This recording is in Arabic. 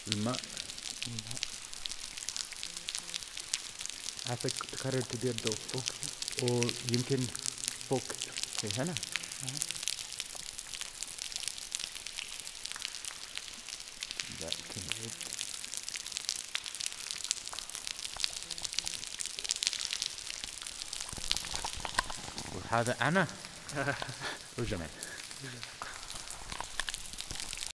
الماء. عسى كرر كبير دو. ويمكن فوق في هنا. لكن وهذا أنا وجمال.